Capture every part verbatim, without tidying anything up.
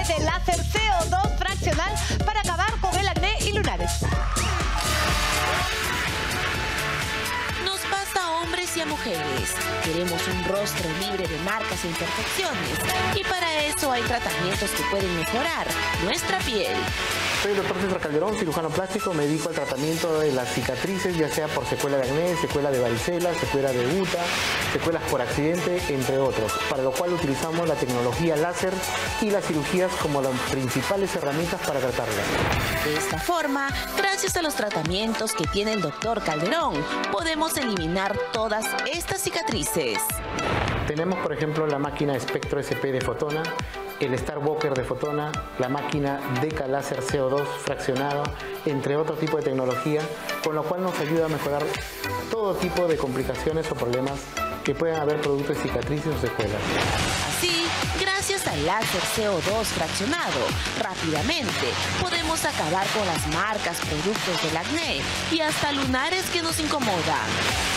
de láser C O dos fraccional para acabar con el acné y lunares. Nos pasa a hombres y a mujeres. Queremos un rostro libre de marcas e imperfecciones. Y para eso hay tratamientos que pueden mejorar nuestra piel. Soy el doctor César Calderón, cirujano plástico. Me dedico al tratamiento de las cicatrices, ya sea por secuela de acné, secuela de varicela, secuela de gota, secuelas por accidente, entre otros. Para lo cual utilizamos la tecnología láser y las cirugías como las principales herramientas para tratarlas. De esta forma, gracias a los tratamientos que tiene el doctor Calderón, podemos eliminar todas estas cicatrices. Tenemos, por ejemplo, la máquina Spectro S P de Fotona, el Star Walker de Fotona, la máquina Deca Láser C O dos fraccionado, entre otro tipo de tecnología, con lo cual nos ayuda a mejorar todo tipo de complicaciones o problemas que puedan haber producto de cicatrices o secuelas. Así, gracias al láser C O dos fraccionado, rápidamente podemos acabar con las marcas productos del acné y hasta lunares que nos incomodan.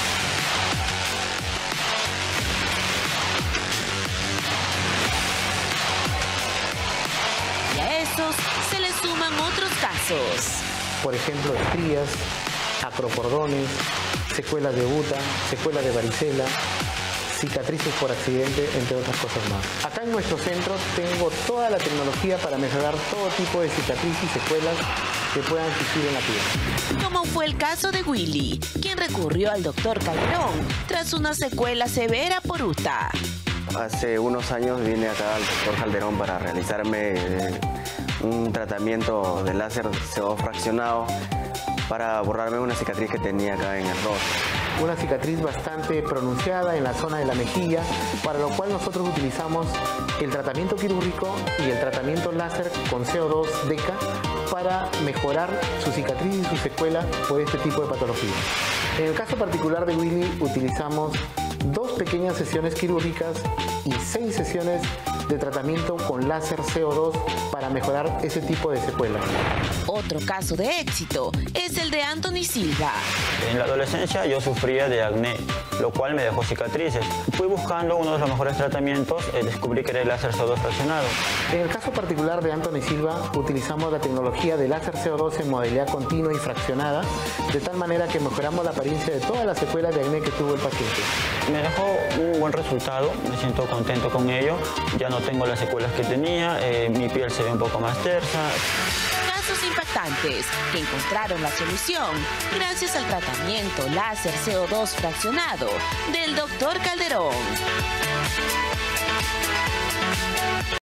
Y a esos se les suman otros casos. Por ejemplo, estrías, acrocordones, secuelas de gota, secuelas de varicela, cicatrices por accidente, entre otras cosas más. Acá en nuestro centro tengo toda la tecnología para mejorar todo tipo de cicatrices y secuelas que puedan existir en la piel. Como fue el caso de Willy, quien recurrió al doctor Calderón tras una secuela severa por U T A. Hace unos años vine acá al doctor Calderón para realizarme eh, un tratamiento de láser C O dos fraccionado para borrarme una cicatriz que tenía acá en el rostro. Una cicatriz bastante pronunciada en la zona de la mejilla, para lo cual nosotros utilizamos el tratamiento quirúrgico y el tratamiento láser con C O dos Deca para mejorar su cicatriz y su secuela por este tipo de patología. En el caso particular de Willy utilizamos dos pequeñas sesiones quirúrgicas y seis sesiones de tratamiento con láser C O dos para mejorar ese tipo de secuelas. Otro caso de éxito es el de Anthony Silva. En la adolescencia yo sufría de acné, lo cual me dejó cicatrices. Fui buscando uno de los mejores tratamientos y descubrí que era el láser C O dos fraccionado. En el caso particular de Anthony Silva utilizamos la tecnología de láser C O dos en modalidad continua y fraccionada, de tal manera que mejoramos la apariencia de todas las secuelas de acné que tuvo el paciente. Me dejó un buen resultado, me siento contento con ello. Ya no tengo las secuelas que tenía, eh, mi piel se ve un poco más tersa. Casos impactantes que encontraron la solución gracias al tratamiento láser C O dos fraccionado del doctor Calderón.